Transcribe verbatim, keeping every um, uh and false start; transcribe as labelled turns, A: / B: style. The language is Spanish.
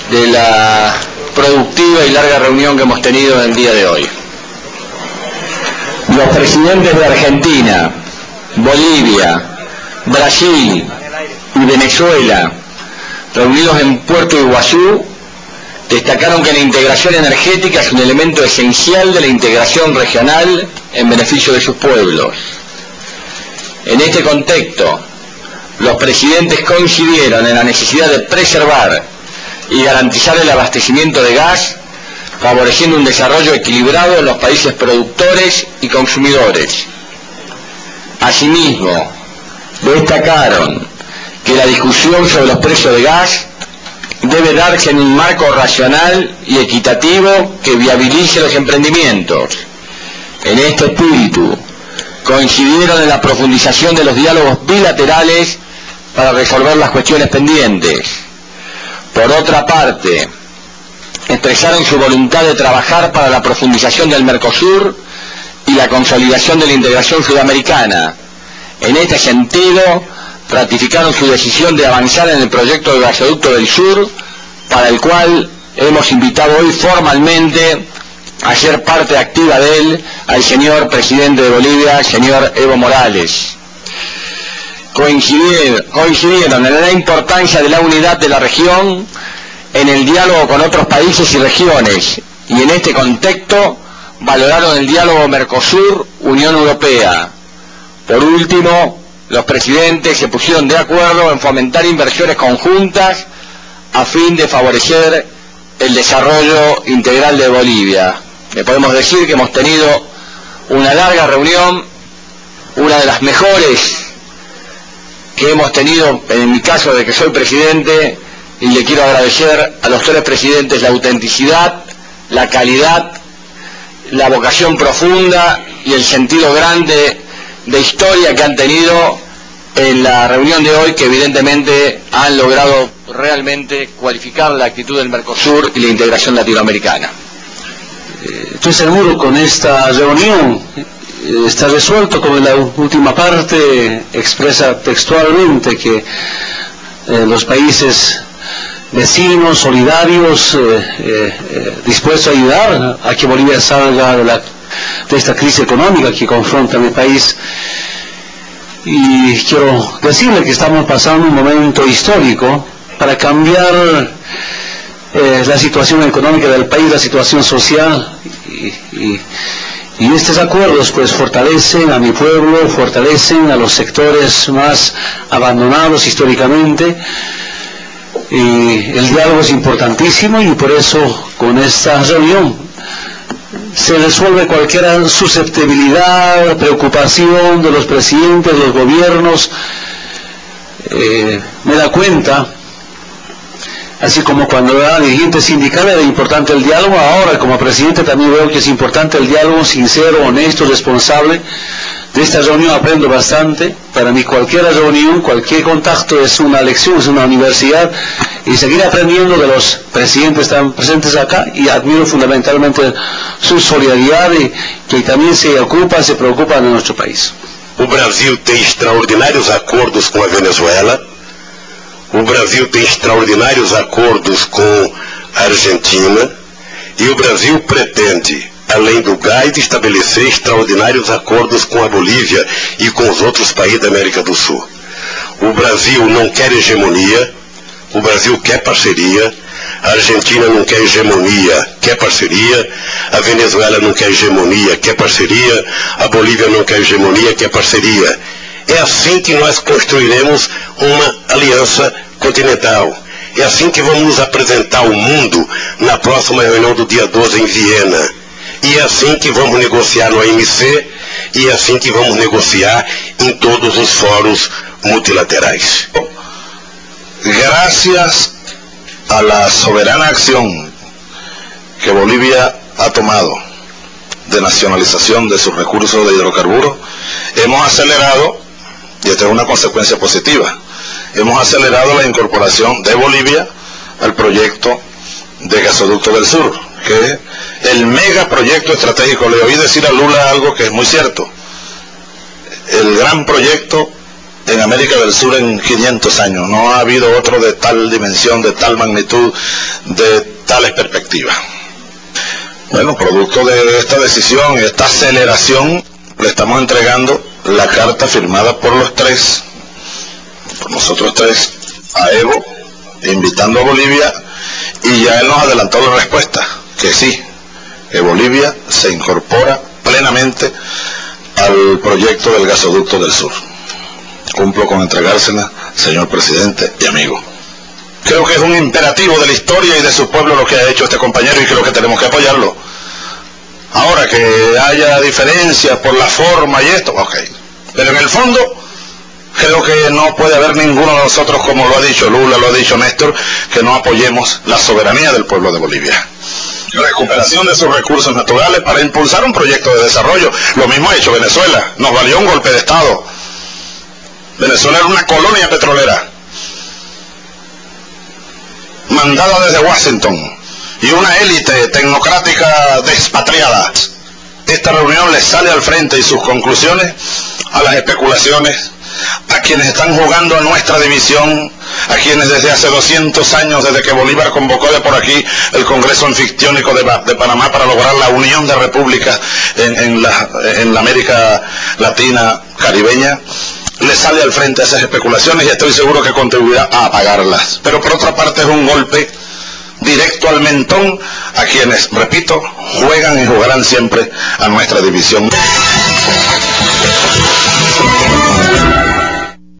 A: de la productiva y larga reunión que hemos tenido en el día de hoy. Los presidentes de Argentina, Bolivia, Brasil y Venezuela, reunidos en Puerto Iguazú, destacaron que la integración energética es un elemento esencial de la integración regional en beneficio de sus pueblos. En este contexto, los presidentes coincidieron en la necesidad de preservar y garantizar el abastecimiento de gas, favoreciendo un desarrollo equilibrado en los países productores y consumidores. Asimismo, destacaron que la discusión sobre los precios de gas debe darse en un marco racional y equitativo que viabilice los emprendimientos. En este espíritu, coincidieron en la profundización de los diálogos bilaterales para resolver las cuestiones pendientes. Por otra parte, expresaron su voluntad de trabajar para la profundización del Mercosur y la consolidación de la integración sudamericana. En este sentido, ratificaron su decisión de avanzar en el proyecto del gasoducto del sur, para el cual hemos invitado hoy formalmente a ser parte activa de él al señor presidente de Bolivia, señor Evo Morales. Coincidieron, coincidieron en la importancia de la unidad de la región, en el diálogo con otros países y regiones, y en este contexto valoraron el diálogo Mercosur-Unión Europea. Por último, los presidentes se pusieron de acuerdo en fomentar inversiones conjuntas a fin de favorecer el desarrollo integral de Bolivia. Le podemos decir que hemos tenido una larga reunión, una de las mejores que hemos tenido en mi caso de que soy presidente, y le quiero agradecer a los tres presidentes la autenticidad, la calidad, la vocación profunda y el sentido grande de historia que han tenido en la reunión de hoy, que evidentemente han logrado realmente cualificar la actitud del Mercosur y la integración latinoamericana.
B: Estoy seguro con esta reunión está resuelto, como en la última parte expresa textualmente que eh, los países vecinos, solidarios, eh, eh, dispuestos a ayudar a que Bolivia salga de, la, de esta crisis económica que confronta a mi país. Y quiero decirle que estamos pasando un momento histórico para cambiar eh, la situación económica del país, la situación social, y, y, y estos acuerdos pues fortalecen a mi pueblo, fortalecen a los sectores más abandonados históricamente, y el diálogo es importantísimo, y por eso con esta reunión se resuelve cualquier susceptibilidad, preocupación de los presidentes, de los gobiernos. Eh, me da cuenta, así como cuando era dirigente sindical era importante el diálogo, ahora como presidente también veo que es importante el diálogo sincero, honesto, responsable. De esta reunión aprendo bastante. Para mí cualquier reunión, cualquier contacto es una lección, es una universidad, y seguir aprendiendo de los presidentes que están presentes acá, y admiro fundamentalmente su solidaridad y que también se ocupan, se preocupan de nuestro país.
C: O Brasil tem extraordinários acordos com a Venezuela, o Brasil tem extraordinários acordos com a Argentina, e o Brasil pretende, além do gás, estabelecer extraordinários acordos com a Bolívia e com os outros países da América do Sul. O Brasil não quer hegemonia, o Brasil quer parceria, a Argentina não quer hegemonia, quer parceria, a Venezuela não quer hegemonia, quer parceria, a Bolívia não quer hegemonia, quer parceria. É assim que nós construiremos uma aliança continental. É assim que vamos nos apresentar ao mundo na próxima reunião do dia doze em Viena. E é assim que vamos negociar no A M C, e é assim que vamos negociar em todos os fóruns multilaterais.
D: Gracias a la soberana acción que Bolivia ha tomado de nacionalización de sus recursos de hidrocarburos, hemos acelerado, y esta es una consecuencia positiva, hemos acelerado la incorporación de Bolivia al proyecto de Gasoducto del Sur, que es el megaproyecto estratégico. Le oí decir a Lula algo que es muy cierto: el gran proyecto en América del Sur en quinientos años. No ha habido otro de tal dimensión, de tal magnitud, de tales perspectivas. Bueno, producto de esta decisión y esta aceleración, le estamos entregando la carta firmada por los tres, por nosotros tres, a Evo, invitando a Bolivia, y ya él nos adelantó la respuesta, que sí, que Bolivia se incorpora plenamente al proyecto del gasoducto del sur. Cumplo con entregársela, señor presidente y amigo. Creo que es un imperativo de la historia y de su pueblo lo que ha hecho este compañero, y creo que tenemos que apoyarlo. Ahora, que haya diferencias por la forma y esto, ok. Pero en el fondo, creo que no puede haber ninguno de nosotros, como lo ha dicho Lula, lo ha dicho Néstor, que no apoyemos la soberanía del pueblo de Bolivia. Recuperación de sus recursos naturales para impulsar un proyecto de desarrollo. Lo mismo ha hecho Venezuela. Nos valió un golpe de Estado. Venezuela era una colonia petrolera, mandada desde Washington, y una élite tecnocrática despatriada. Esta reunión les sale al frente y sus conclusiones a las especulaciones, a quienes están jugando a nuestra división, a quienes desde hace doscientos años, desde que Bolívar convocó de por aquí el Congreso Anfictiónico de, de Panamá para lograr la unión de repúblicas en, en, la, en la América Latina caribeña, le sale al frente a esas especulaciones, y estoy seguro que contribuirá a apagarlas. Pero por otra parte es un golpe directo al mentón a quienes, repito, juegan y jugarán siempre a nuestra división.